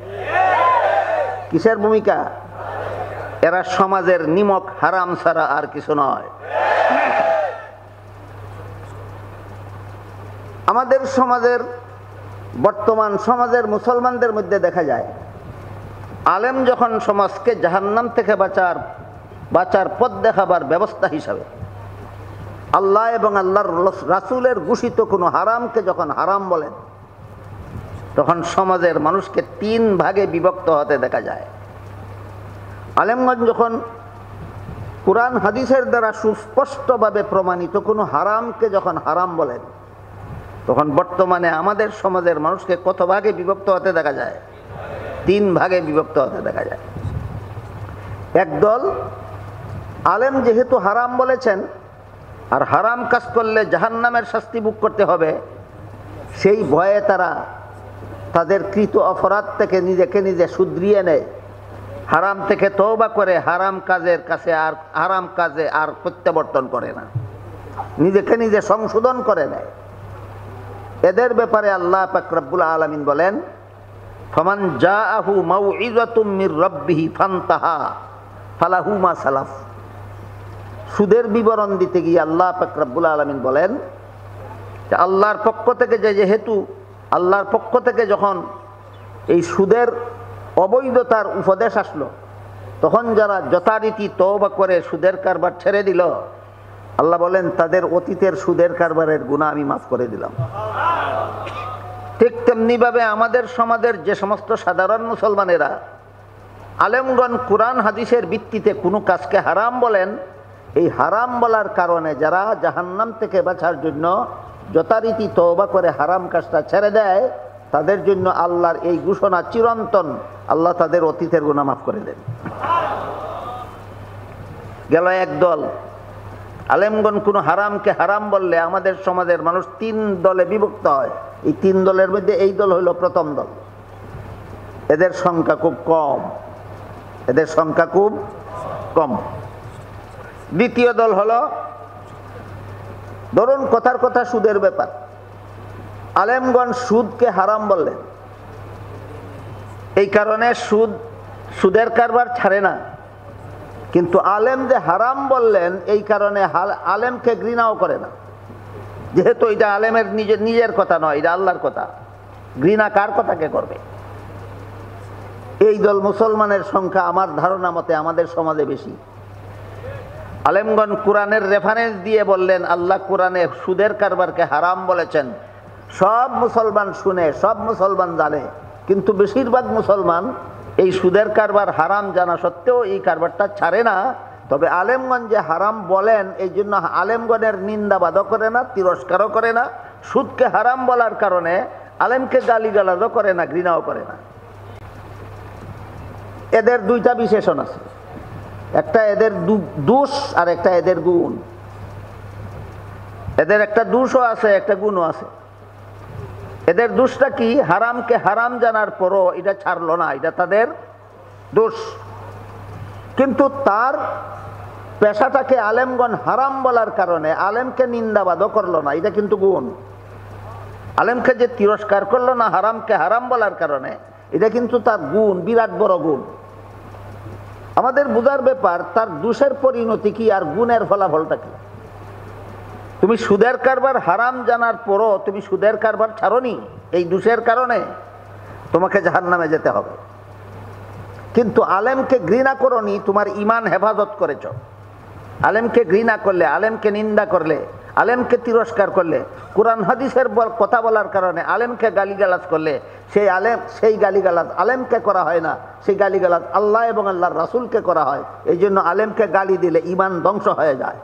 কিসের ভূমিকা? এরা সমাজের নিমক হারাম ছাড়া আর কিছু নয়। আমাদের সমাজের, বর্তমান সমাজের মুসলমানদের মধ্যে দেখা যায় আলেম যখন সমাজকে জাহান্নাম থেকে বাঁচার বাঁচার পথ দেখাবার ব্যবস্থা হিসাবে আল্লাহ এবং আল্লাহর রাসূলের ঘোষিত কোনো হারামকে যখন হারাম বলেন, তখন সমাজের মানুষকে তিন ভাগে বিভক্ত হতে দেখা যায়। আলেমগণ যখন কুরআন হাদিসের দ্বারা সুস্পষ্টভাবে প্রমাণিত কোনো হারামকে যখন হারাম বলেন, তখন বর্তমানে আমাদের সমাজের মানুষকে কত ভাগে বিভক্ত হতে দেখা যায়? তিন ভাগে বিভক্ত হতে দেখা যায়। একদল আলেম যেহেতু হারাম বলেছেন আর হারাম কাজ করলে জাহান্নামের শাস্তি ভোগ করতে হবে, সেই ভয়ে তারা তাদের কৃত অপরাধ থেকে নিজেকে নিজে শুধরিয়ে নেয়, হারাম থেকে তওবা করে হারাম কাজের কাছে আর হারাম কাজে আর প্রত্যাবর্তন করে না, নিজেকে নিজে সংশোধন করে নেয়। এদের ব্যাপারে আল্লাহ পাক রব্বুল আলামিন বলেন, ফামান জাআহু মাউইযাতুম মির রাব্বিহি ফান্তাহা ফালাহু মা সালাফ। সুদের বিবরণ দিতে গিয়ে আল্লাহ পাক রব্বুল আলামিন বলেন যে আল্লাহর পক্ষ থেকে যে যেহেতু আল্লাহর পক্ষ থেকে যখন এই সুদের অবৈধতার উপদেশ আসলো, তখন যারা যথারীতি তওবা করে সুদের কারবার ছেড়ে দিল, আল্লাহ বলেন তাদের অতীতের সুদের কারবারের গুনাহ আমি মাফ করে দিলাম। ঠিক তেমনিভাবে আমাদের সমাজের যে সমস্ত সাধারণ মুসলমানেরা আলেমগণ কুরআন হাদিসের ভিত্তিতে কোনো কাজকে হারাম বলেন, এই হারাম বলার কারণে যারা জাহান্নাম থেকে বাঁচার জন্য যথারীতি তওবা করে হারাম কাজটা ছেড়ে দেয়, তাদের জন্য আল্লাহর এই ঘোষণা চিরন্তন, আল্লাহ তাদের অতীতের গুনাহ মাফ করে দেন। গেল একদল আলেমগণ কোনো হারামকে হারাম বললে আমাদের সমাজের মানুষ তিন দলে বিভক্ত হয়। এই তিন দলের মধ্যে এই দল হইল প্রথম দল। এদের সংখ্যা খুব কম, এদের সংখ্যা খুব কম। দ্বিতীয় দল হলো, ধরুন কথার কথা সুদের ব্যাপার, আলেমগণ সুদকে হারাম বললেন, এই কারণে সুদ সুদের কারবার ছাড়ে না, কিন্তু আলেম যে হারাম বললেন এই কারণে আলেমকে ঘৃণাও করে না, যেহেতু এটা আলেমের নিজের নিজের কথা নয়, এটা আল্লাহর কথা। ঘৃণা কার কথাকে করবে? এই দল মুসলমানের সংখ্যা আমার ধারণা মতে আমাদের সমাজে বেশি। আলেমগণ কোরআনের রেফারেন্স দিয়ে বললেন আল্লাহ কোরআনে সুদের কারবারকে হারাম বলেছেন, সব মুসলমান শুনে, সব মুসলমান জানে, কিন্তু বেশিরভাগ মুসলমান এই সুদের কারবার হারাম জানা সত্ত্বেও এই কারবারটা ছাড়ে না। তবে আলেমগণ যে হারাম বলেন এই জন্য আলেমগণের নিন্দাবাদও করে না, তিরস্কারও করে না, সুদকে হারাম বলার কারণে আলেমকে গালিগালাজও করে না, ঘৃণাও করে না। এদের দুইটা বিশেষণ আছে, একটা এদের দোষ আর একটা এদের গুণ। এদের একটা দোষও আছে, একটা গুণও আছে। এদের দোষটা কি? হারামকে হারাম জানার পরও এটা ছাড়লো না, এটা তাদের দোষ। কিন্তু তার পেশাটাকে আলেমগণ হারাম বলার কারণে আলেমকে নিন্দাবাদও করলো না, এটা কিন্তু গুণ। আলেমকে যে তিরস্কার করলো না হারামকে হারাম বলার কারণে, এটা কিন্তু তার গুণ, বিরাট বড় গুণ। আমাদের বুঝার ব্যাপার তার দোষের পরিণতি কি আর গুণের ফলাফলটা কি। তুমি সুদের কারবার হারাম জানার পরও তুমি সুদের কারবার ছাড়োনি, এই দোষের কারণে তোমাকে জাহান্নামে যেতে হবে। কিন্তু আলেমকে ঘৃণা করোনি, তোমার ঈমান হেফাজত করেছ। আলেমকে ঘৃণা করলে, আলেমকে নিন্দা করলে, আলেমকে তিরস্কার করলে, কোরআন হাদিসের কথা বলার কারণে আলেমকে গালিগালাজ করলে, সেই আলেম সেই গালিগালাজ আলেমকে করা হয় না, সেই গালিগালাজ আল্লাহ এবং আল্লাহর রাসূলকে করা হয়। এই জন্য আলেমকে গালি দিলে ঈমান ধ্বংস হয়ে যায়।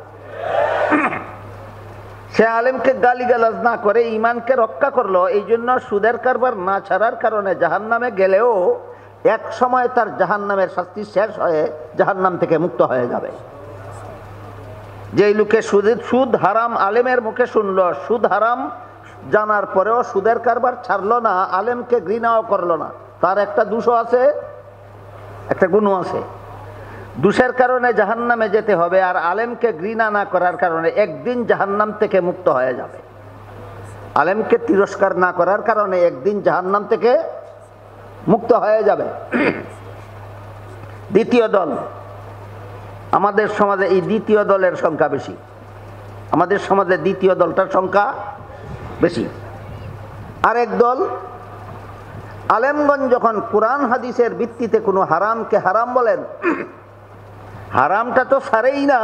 সে আলেমকে গালিগালাজ না করে ঈমানকে রক্ষা করলো, এই জন্য সুদের কারবার না ছাড়ার কারণে জাহান্নামে গেলেও এক সময় তার জাহান্নামের শাস্তি শেষ হয়ে জাহান্নাম থেকে মুক্ত হয়ে যাবে। যেই লোকে সুদের সুদ হারাম আলেমের মুখে শুনলো, সুদ হারাম জানার পরেও সুদের কারবার ছাড়লো না, আলেমকে ঘৃণাও করলো না, তার একটা দোষও আছে, একটা গুণও আছে। দোষের কারণে জাহান্নামে যেতে হবে, আর আলেমকে ঘৃণা না করার কারণে একদিন জাহান্নাম থেকে মুক্ত হয়ে যাবে। আলেমকে তিরস্কার না করার কারণে একদিন জাহান্নাম থেকে মুক্ত হয়ে যাবে। দ্বিতীয় দল, আমাদের সমাজে এই দ্বিতীয় দলের সংখ্যা বেশি। আমাদের সমাজে দ্বিতীয় দলটার সংখ্যা বেশি। আরেক দল, আলেমগণ যখন কোরআন হাদিসের ভিত্তিতে কোনো হারামকে হারাম বলেন, হারামটা তো ছাড়েই না,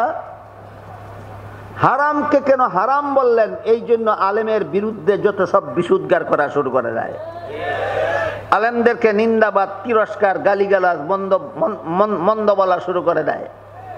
হারামকে কেন হারাম বললেন এই জন্য আলেমের বিরুদ্ধে যত সব বিশুদ্গার করা শুরু করে দেয়। আলেমদেরকে নিন্দাবাদ, তিরস্কার, গালিগালাজ, মন্দ মন্দ বলা শুরু করে দেয়।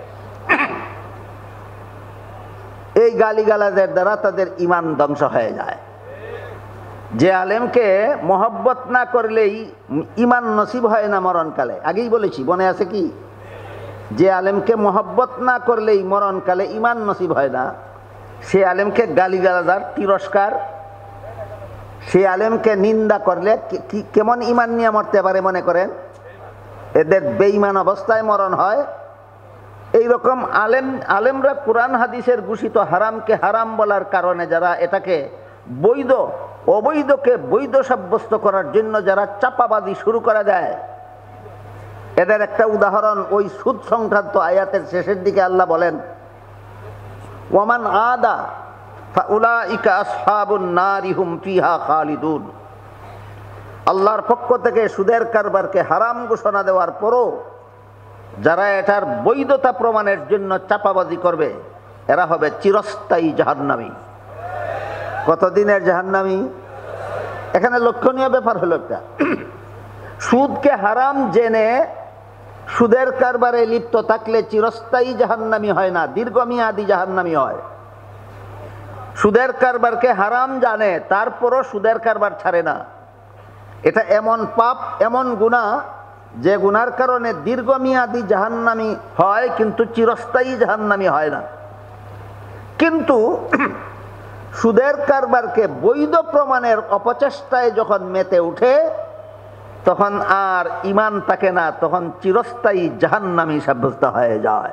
এই গালিগালাজের দ্বারা তাদের ঈমান ধ্বংস হয়ে যায়। যে আলেমকে মহব্বত না করলেই ঈমান নসিব হয় না মরণকালে, আগেই বলেছি, মনে আছে কি? যে আলেমকে মহব্বত না করলেই মরণকালে ঈমান নসিব হয় না, সে আলেমকে গালিগালাজ, তিরস্কার, সে আলেমকে নিন্দা করলে কেমন ঈমান নিয়ে মরতে পারে মনে করেন? এদের বেঈমান অবস্থায় মরণ হয়। এইরকম আলেম আলেমরা কোরআন হাদিসের ঘোষিত হারামকে হারাম বলার কারণে যারা এটাকে বৈধ, অবৈধকে বৈধ সাব্যস্ত করার জন্য যারা চাপাবাজি শুরু করে দেয়, এদের একটা উদাহরণ ওই সুদ সংক্রান্ত আয়াতের শেষের দিকে আল্লাহ বলেন, ওয়ামান আদা ফাউলাইকা আসহাবুন নারি হুম ফিহা খালিদুন। আল্লাহর পক্ষ থেকে সুদের কারবারকে হারাম ঘোষণা দেওয়ার পরও যারা এটার বৈধতা প্রমাণের জন্য চাপাবাজি করবে, এরা হবে চিরস্থায়ী জাহান্নামী। কতদিনের জাহান্নামী? এখানে লক্ষণীয় ব্যাপার হলো একটা, সুদকে হারাম জেনে সুদের কারবারে লিপ্ত থাকলে চিরস্থায়ী জাহান্নামী হয় না, দীর্ঘমেয়াদী জাহান্নামী হয়। সুদের কারবারকে হারাম জানে, তারপরও সুদের কারবার ছাড়ে না। এটা এমন পাপ, এমন গুনাহ যে গুনার কারণে দীর্ঘমেয়াদী জাহান্নামী হয়, কিন্তু চিরস্থায়ী জাহান্নামী হয় না। কিন্তু সুদের কারবারকে বৈধ প্রমাণের অপচেষ্টায় যখন মেতে উঠে, তখন আর ঈমান থাকে না, তখন চিরস্থায়ী জাহান্নামী সাব্যস্ত হয়ে যায়।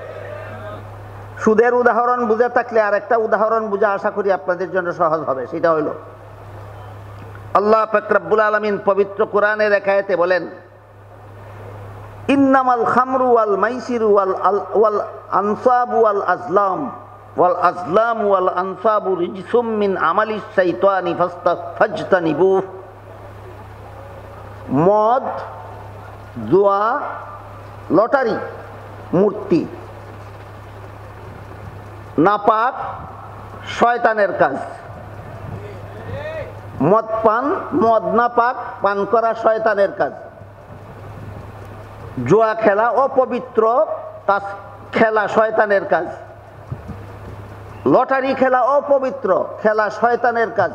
সুদের উদাহরণ বুঝে থাকলে আর একটা উদাহরণ বুঝা আশা করি আপনাদের জন্য সহজ হবে। সেটা হলো আল্লাহ পাক রব্বুল আলামিন পবিত্র কোরআনের এক আয়াতে বলেন, ইন্নামাল খামরু ওয়াল মাইসিরু ওয়াল ওয়াল আনসাবু ওয়াল আজলাম ওয়াল আজলাম ওয়াল আনসাবু রিজসুম মিন আমালিশ শাইতানি ফাজতানিবু। মদ, জুয়া, লটারি, মূর্তি, নাপাক, শয়তানের কাজ। মদ পান, মদ নাপাক, পান করা শয়তানের কাজ। জুয়া খেলা অপবিত্র, তাস খেলা শয়তানের কাজ। লটারি খেলা অপবিত্র, খেলা শয়তানের কাজ।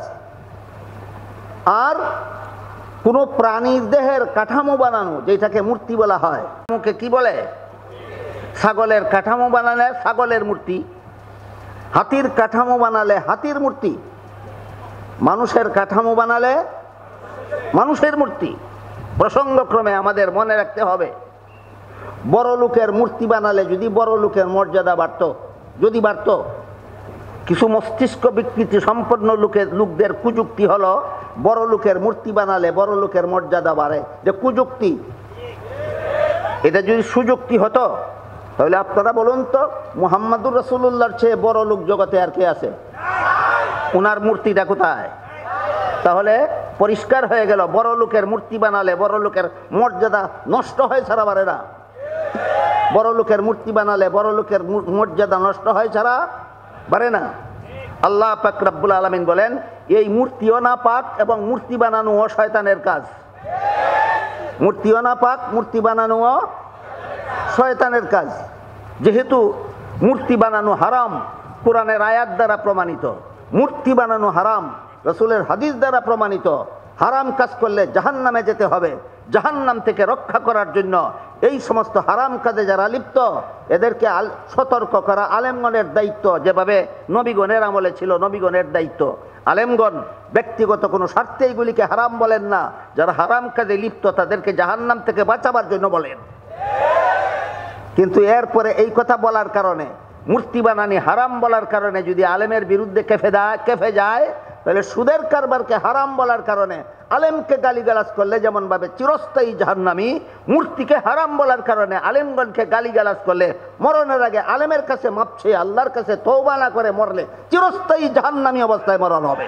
আর কোনো প্রাণীর দেহের কাঠামো বানানো, যেটাকে মূর্তি বলা হয়, মুখে কি বলে? ছাগলের কাঠামো বানালে ছাগলের মূর্তি, হাতির কাঠামো বানালে হাতির মূর্তি, মানুষের কাঠামো বানালে মানুষের মূর্তি। প্রসঙ্গক্রমে আমাদের মনে রাখতে হবে, বড় লোকের মূর্তি বানালে যদি বড় লোকের মর্যাদা বাড়ত, যদি বাড়ত, কিছু মস্তিষ্ক বিকৃতি সম্পন্ন লোকের লোকদের কুযুক্তি হলো বড় লোকের মূর্তি বানালে বড় লোকের মর্যাদা বাড়ে, যে কুযুক্তি। এটা যদি সুযুক্তি হতো তাহলে আপনারা বলুন তো, মুহাম্মাদুর রাসূলুল্লাহর চেয়ে বড় লোক জগতে আর কে আছে? ওনার মূর্তিটা কোথায়? তাহলে পরিষ্কার হয়ে গেল, বড় লোকের মূর্তি বানালে বড় লোকের মর্যাদা নষ্ট হয় ছাড়া বাড়ে না। বড় লোকের মূর্তি বানালে বড় লোকের মর্যাদা নষ্ট হয় ছাড়া বাড়ে না। আল্লাহ পাক রব্বুল আলামিন বলেন, এই মূর্তিও না পাক এবং মূর্তি বানানোও শয়তানের কাজ। মূর্তিও না পাক, মূর্তি বানানোও শয়তানের কাজ। যেহেতু মূর্তি বানানো হারাম, কোরআনের আয়াত দ্বারা প্রমাণিত, মূর্তি বানানো হারাম, রাসূলের হাদিস দ্বারা প্রমাণিত, হারাম কাজ করলে জাহান্নামে যেতে হবে। জাহান্নাম থেকে রক্ষা করার জন্য এই সমস্ত হারাম কাজে যারা লিপ্ত এদেরকে সতর্ক করা আলেমগণের দায়িত্ব, যেভাবে নবীগণের আমলে ছিল নবীগণের দায়িত্ব। আলেমগণ ব্যক্তিগত কোনো স্বার্থে এইগুলিকে হারাম বলেন না, যারা হারাম কাজে লিপ্ত তাদেরকে জাহান্নাম থেকে বাঁচাবার জন্য বলেন। কিন্তু এরপরে এই কথা বলার কারণে, মূর্তি বানানি হারাম বলার কারণে যদি আলেমের বিরুদ্ধে কেফে দেয় কেফে যায় তাহলে সুদের কারবারকে হারাম বলার কারণে আলেমকে গালিগালাজ করলে যেমন ভাবে চিরস্থায়ী জাহান্নামী, মূর্তিকে হারাম বলার কারণে আলেমগণকে গালিগালাজ করলে মরণের আগে আলেমের কাছে মাপ চেয়ে আল্লাহর কাছে তওবা না করে মরলে চিরস্থায়ী জাহান্নামী অবস্থায় মরণ হবে।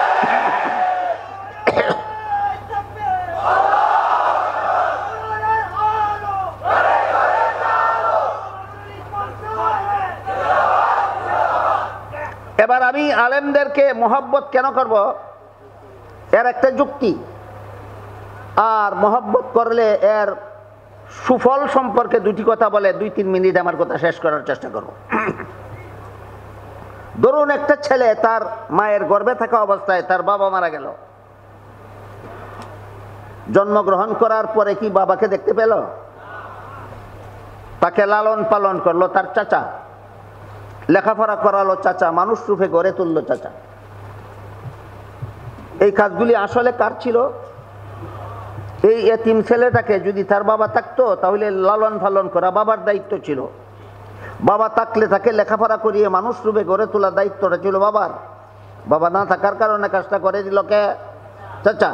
এবার আমি আলেমদেরকে মহব্বত কেন করব, এর একটা যুক্তি, আর মহব্বত করলে এর সুফল সম্পর্কে দুটি কথা বলে দুই তিন মিনিট আমার কথা শেষ করার চেষ্টা করব। ধরুন একটা ছেলে তার মায়ের গর্ভে থাকা অবস্থায় তার বাবা মারা গেল, জন্মগ্রহণ করার পরে কি বাবাকে দেখতে পেল? তাকে লালন পালন করলো তার চাচা, লেখাপড়া করালো চাচা, মানুষ রূপে গড়ে তুললো চাচা। এই কাজগুলি আসলে কার ছিল? এই এতিম ছেলেটাকে যদি তার বাবা থাকতো তাহলে লালন পালন করা বাবার দায়িত্ব ছিল। বাবা থাকলে তাকে লেখাপড়া করিয়ে মানুষ রূপে গড়ে তোলার দায়িত্বটা ছিল বাবার। বাবা না থাকার কারণে কাজটা করে দিল কে? চাচা।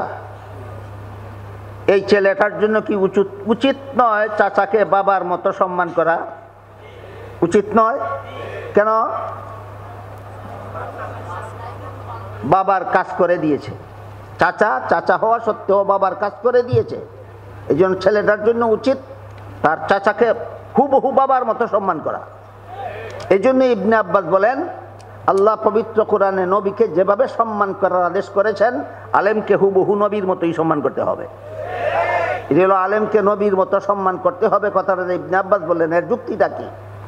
এই ছেলেটার জন্য কি উচিত উচিত নয় চাচাকে বাবার মতো সম্মান করা? উচিত নয়। কেন? বাবার কাজ করে দিয়েছে চাচা, চাচা হওয়া সত্ত্বেও বাবার কাজ করে দিয়েছে। এই জন্য ছেলেটার জন্য উচিত তার চাচাকে হুবহু বাবার মতো সম্মান করা। এই জন্য ইবনে আব্বাস বলেন, আল্লাহ পবিত্র কোরআনে নবীকে যেভাবে সম্মান করার আদেশ করেছেন, আলেমকে হুবহু নবীর মতোই সম্মান করতে হবে। এই হলো আলেমকে নবীর মতো সম্মান করতে হবে কথাটা ইবনে আব্বাস বললেন। এর যুক্তিটা কি?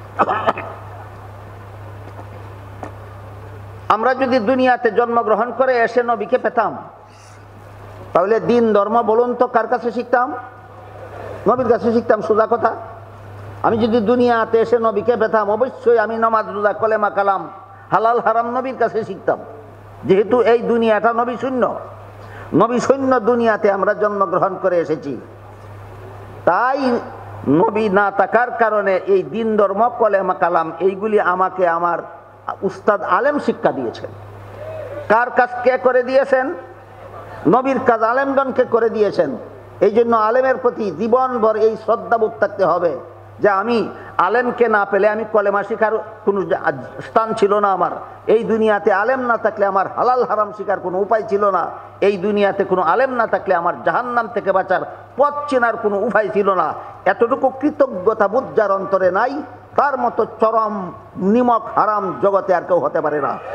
আমরা যদি দুনিয়াতে জন্মগ্রহণ করে এসে নবীকে পেতাম তাহলে দিন ধর্ম বলুন তো কার কাছে শিখতাম? নবীর কাছে শিখতাম। সোজা কথা। আমি যদি দুনিয়াতে এসে নবীকে পেতাম অবশ্যই আমি নামাজ রোজা কলেমা কালাম হালাল হারাম নবীর কাছে শিখতাম। যেহেতু এই দুনিয়াটা নবী শূন্য, নবী শূন্য দুনিয়াতে আমরা জন্মগ্রহণ করে এসেছি, তাই নবী না থাকার কারণে এই দিন ধর্ম কলেমা কালাম এইগুলি আমাকে আমার উস্তাদ আলেম শিক্ষা দিয়েছেন। কার কাজ কে করে দিয়েছেন? নবীর কাজ আলেমগণকে করে দিয়েছেন। এই জন্য আলেমের প্রতি জীবনভর এই শ্রদ্ধাবোধ থাকতে হবে যে আমি আলেমকে না পেলে আমি কলেমা শিখার কোনো স্থান ছিল না আমার। এই দুনিয়াতে আলেম না থাকলে আমার হালাল হারাম শিখার কোনো উপায় ছিল না। এই দুনিয়াতে কোনো আলেম না থাকলে আমার জাহান্নাম থেকে বাঁচার পথ চেনার কোনো উপায় ছিল না। এতটুকু কৃতজ্ঞতা বোধ যার অন্তরে নাই, তার মতো চরম নিমক হারাম জগতে আর কেউ হতে পারে না।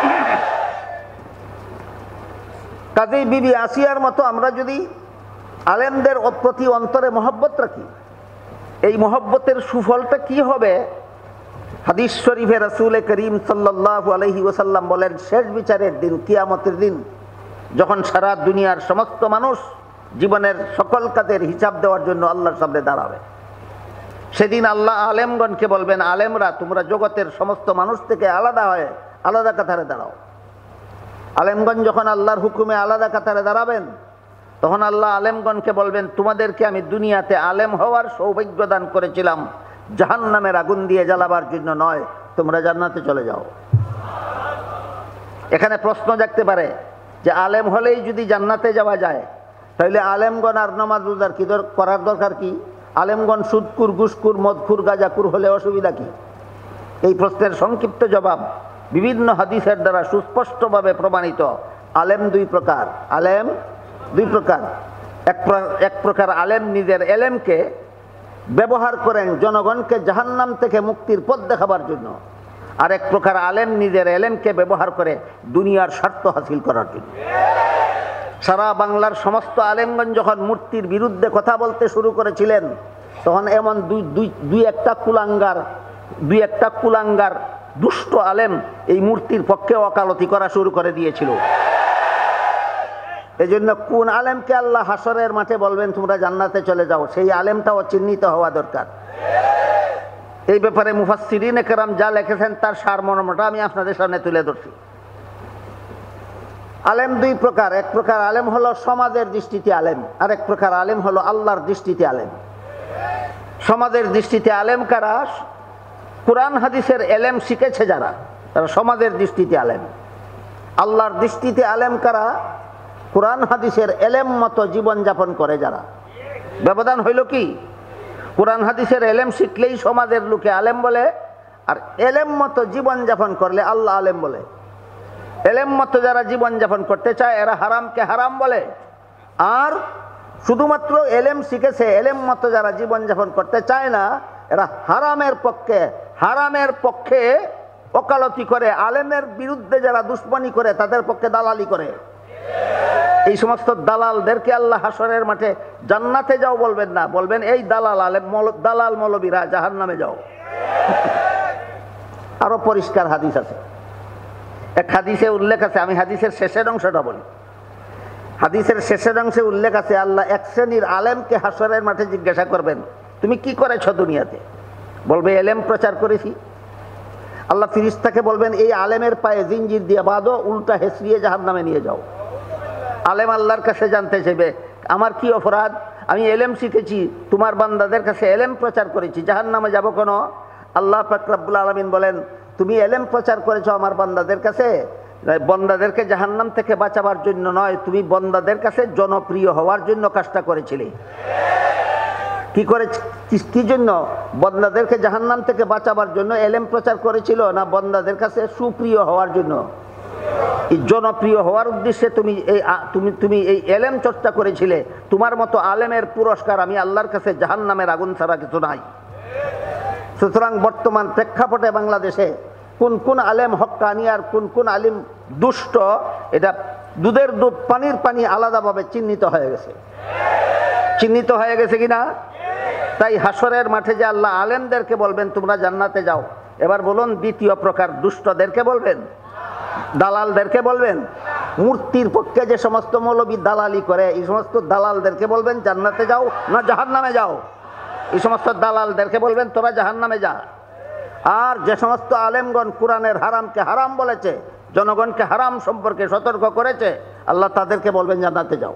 কাজেই বিবি আসিয়ার মতো আমরা যদি আলেমদের প্রতি অন্তরে মহব্বত রাখি, এই মহব্বতের সুফলটা কি হবে? হাদিস শরীফে রাসূল করিম সাল্লাল্লাহু আলাইহি ওয়াসাল্লাম বলেন, শেষ বিচারের দিন, কিয়ামতের দিন, যখন সারা দুনিয়ার সমস্ত মানুষ জীবনের সকল কাজের হিসাব দেওয়ার জন্য আল্লাহর সামনে দাঁড়াবে, সেদিন আল্লাহ আলেমগণকে বলবেন, আলেমরা তোমরা জগতের সমস্ত মানুষ থেকে আলাদা হয়ে আলাদা কাতারে দাঁড়াও। আলেমগণ যখন আল্লাহর হুকুমে আলাদা কাতারে দাঁড়াবেন, তখন আল্লাহ আলেমগণকে বলবেন, তোমাদেরকে আমি দুনিয়াতে আলেম হওয়ার সৌভাগ্য দান করেছিলাম জাহান্নামের আগুন দিয়ে জ্বালাবার জন্য নয়, তোমরা জান্নাতে চলে যাও। এখানে প্রশ্ন জাগতে পারে যে আলেম হলেই যদি জান্নাতে যাওয়া যায়, তাহলে আলেমগণ আর নামাজ রোজার কি করার দরকার কি? আলেমগণ সুদকুর, ঘুষকুর, মদকুর, গাজাকুর হলে অসুবিধা কি? এই প্রশ্নের সংক্ষিপ্ত জবাব বিভিন্ন হাদিসের দ্বারা সুস্পষ্টভাবে প্রমাণিত। আলেম দুই প্রকার, আলেম দুই প্রকার। এক এক প্রকার আলেম নিজের এলেমকে ব্যবহার করেন জনগণকে জাহান্নাম থেকে মুক্তির পথ দেখাবার জন্য, আর এক প্রকার আলেম নিজের এলেমকে ব্যবহার করে দুনিয়ার স্বার্থ হাসিল করার জন্য। সারা বাংলার সমস্ত আলেমগণ যখন মূর্তির বিরুদ্ধে কথা বলতে শুরু করেছিলেন, তখন এমন দুই দুই দুই একটা কুলাঙ্গার দুই একটা কুলাঙ্গার দুষ্ট আলেম এই মূর্তির পক্ষে ওকালতি করা শুরু করে দিয়েছিল। এই জন্য কোন আলেমকে আল্লাহ হাসরের মাঠে বলবেন তোমরা জান্নাতে চলে যাও, সেই আলেমটাও চিহ্নিত হওয়া দরকার। এই ব্যাপারে মুফাসসিরিনে কেরাম যা লিখেছেন তার সারমর্মটা আমি আপনাদের সামনে তুলে ধরছি। আলেম দুই প্রকার, এক প্রকার আলেম হলো সমাজের দৃষ্টিতে আলেম, আর এক প্রকার আলেম হলো আল্লাহর দৃষ্টিতে আলেম। সমাজের দৃষ্টিতে আলেম কারা? কোরআন হাদিসের এলেম শিখেছে যারা, তারা সমাজের দৃষ্টিতে আলেম। আল্লাহর দৃষ্টিতে আলেম কারা? কোরআন হাদিসের এলেম মতো জীবনযাপন করে যারা। ব্যবধান হইল কি? কোরআন হাদিসের এলেম শিখলেই সমাজের লোকে আলেম বলে, আর এলেম মতো জীবনযাপন করলে আল্লাহ আলেম বলে। এলেম মতো যারা জীবনযাপন করতে চায় এরা হারামকে হারাম বলে, আর শুধুমাত্র এলেম শিখেছে এলেম মতো যারা জীবনযাপন করতে চায় না, এরা হারামের পক্ষে হারামের পক্ষে ওকালতি করে, আলেমের বিরুদ্ধে যারা দুশ্মনী করে তাদের পক্ষে দালালি করে। এই সমস্ত দালালদেরকে আল্লাহ হাসরের মাঠে জান্নাতে যাও বলবেন না, বলবেন এই দালাল আলেম দালাল মৌলবীরা জাহান্নামে যাও। আরো পরিষ্কার হাদিস আছে, এক হাদিসে উল্লেখ আছে, আমি হাদিসের শেষের অংশটা বলি। হাদিসের শেষের অংশে উল্লেখ আছে, আল্লাহ এক শ্রেণীর আলেমকে হাসরের মাঠে জিজ্ঞাসা করবেন, তুমি কি করেছ দুনিয়াতে? বলবে এলেম প্রচার করেছি। আল্লাহ ফিরিস্তাকে বলবেন, এই আলেমের পায়ে জিঞ্জির দিয়ে বাঁধো, উল্টা হেসরিয়ে জাহান্নামে নিয়ে যাও। আলেম আল্লাহর কাছে জানতে চাইবে, আমার কি অপরাধ? আমি এলেম শিখেছি, তোমার বান্দাদের কাছে এলেম প্রচার করেছি, জাহান্নামে যাব কেন? আল্লাহ পাক রব্বুল আলামিন বলেন, তুমি এলেম প্রচার করেছো আমার বান্দাদের কাছে, বন্দাদেরকে জাহান্নাম থেকে বাঁচাবার জন্য নয়, তুমি বন্দাদের কাছে জনপ্রিয় হওয়ার জন্য কাজটা করেছিলে। কি করে, কি জন্য? বন্দাদেরকে জাহান্নাম থেকে বাঁচাবার জন্য এলেম প্রচার করেছিল, না বন্দাদের কাছে সুপ্রিয় হওয়ার জন্য? এই জনপ্রিয় হওয়ার উদ্দেশ্যে তুমি এই তুমি তুমি এই এলেম চর্চা করেছিলে। তোমার মতো আলেমের পুরস্কার আমি আল্লাহর কাছে জাহান্নামের আগুন ছাড়া কিছু নাই। সুতরাং বর্তমান প্রেক্ষাপটে বাংলাদেশে কোন কোন আলেম হক্কানি আর কোন কোন আলিম দুষ্ট, এটা দুধের দুধ পানির পানি আলাদাভাবে চিহ্নিত হয়ে গেছে। চিহ্নিত হয়ে গেছে কিনা? তাই হাসরের মাঠে যে আল্লাহ আলেমদেরকে বলবেন তোমরা জান্নাতে যাও, এবার বলুন দ্বিতীয় প্রকার দুষ্টদেরকে বলবেন, দালালদেরকে বলবেন। মূর্তির পক্ষে যে সমস্ত মৌলবী দালালি করে, এই সমস্ত দালালদেরকে বলবেন জান্নাতে যাও না জাহান্নামে যাও? এই সমস্ত দালালদেরকে বলবেন তোরা জাহান্নামে যা। আর যে সমস্ত আলেমগণ কোরআনের হারামকে হারাম বলেছে, জনগণকে হারাম সম্পর্কে সতর্ক করেছে, আল্লাহ তাদেরকে বলবেন জান্নাতে যাও।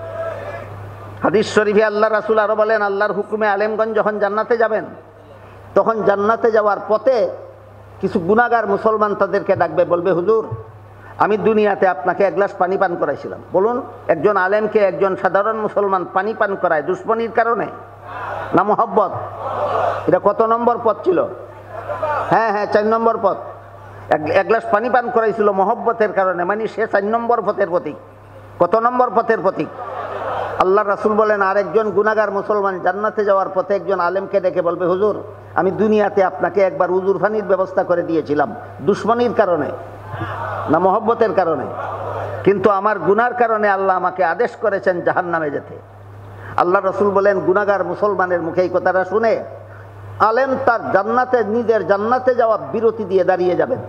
হাদিস শরীফে আল্লাহ রাসূল আরো বলেন, আল্লাহর হুকুমে আলেমগণ যখন জান্নাতে যাবেন, তখন জান্নাতে যাওয়ার পথে কিছু গুনাহগার মুসলমান তাদেরকে ডাকবে, বলবে হুজুর আমি দুনিয়াতে আপনাকে এক গ্লাস পানি পান করাইছিলাম। বলুন, একজন আলেমকে একজন সাধারণ মুসলমান পানি পান করায় দুশ্মনীর কারণে না মোহব্বত? এটা কত নম্বর পথ ছিল? হ্যাঁ হ্যাঁ চার নম্বর পথ। এক গ্লাস পানি পান করাইছিল মোহব্বতের কারণে, মানে সে চার নম্বর পথের প্রতীক। কত নম্বর পথের প্রতীক? আল্লাহ রাসূল বলেন, আর একজন গুনাহগার মুসলমান জান্নাতে যাওয়ার পথে একজন আলেমকে ডেকে বলবে, হুজুর আমি দুনিয়াতে আপনাকে একবার উজুর পানির ব্যবস্থা করে দিয়েছিলাম, দুশ্মনীর কারণে না মোহব্বতের কারণে, কিন্তু আমার গুনার কারণে আল্লাহ আমাকে আদেশ করেছেন জাহান্নামে যেতে। আল্লাহ রাসূল বলেন, গুনাহগার মুসলমানের মুখে এই কথাটা শুনে আলেম তার জান্নাতে নিজের জান্নাতে যাওয়া বিরতি দিয়ে দাঁড়িয়ে যাবেন।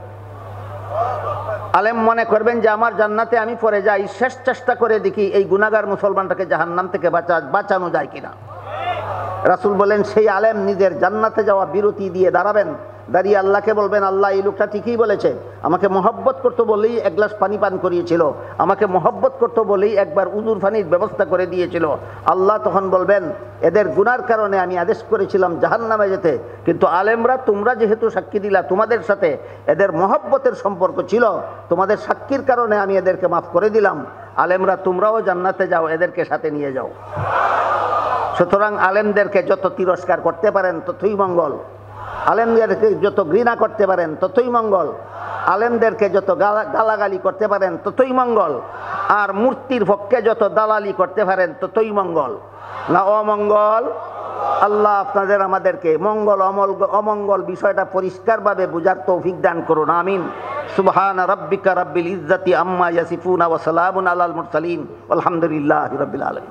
আলেম মনে করবেন যে আমার জান্নাতে আমি পরে যাই, শেষ চেষ্টা করে দেখি এই গুনাহগার মুসলমানটাকে জাহান্নাম থেকে বাঁচা বাঁচানো যায় কিনা। রাসূল বলেন, সেই আলেম নিজের জান্নাতে যাওয়া বিরতি দিয়ে দাঁড়াবেন, দাঁড়িয়ে আল্লাহকে বলবেন, আল্লাহ এই লোকটা ঠিকই বলেছে, আমাকে মহব্বত করতে বলেই এক গ্লাস পানি পান করিয়েছিল, আমাকে মহব্বত করতে বলেই একবার উজুর পানির ব্যবস্থা করে দিয়েছিল। আল্লাহ তখন বলবেন, এদের গুনার কারণে আমি আদেশ করেছিলাম জাহান্নামে যেতে, কিন্তু আলেমরা তোমরা যেহেতু সাক্ষী দিলা তোমাদের সাথে এদের মহব্বতের সম্পর্ক ছিল, তোমাদের সাক্ষীর কারণে আমি এদেরকে মাফ করে দিলাম, আলেমরা তোমরাও জান্নাতে যাও, এদেরকে সাথে নিয়ে যাও। সুতরাং আলেমদেরকে যত তিরস্কার করতে পারেন ততই মঙ্গল, আলেমদেরকে যত ঘৃণা করতে পারেন ততই মঙ্গল, আলেমদেরকে যত গালাগালি করতে পারেন ততই মঙ্গল, আর মূর্তির পক্ষে যত দালালি করতে পারেন ততই মঙ্গল না অমঙ্গল। আল্লাহ আপনাদের আমাদেরকে মঙ্গল অমল অমঙ্গল বিষয়টা পরিষ্কারভাবে বুঝার তৌফিক দান করুন, আমিন। সুবহান রাব্বিকা রাব্বিল ইজ্জাতি আম্মা ইয়াসিফুন ওয়া সালামুন আলাল মুরসালিন আলহামদুলিল্লাহি রাব্বিল আলামিন।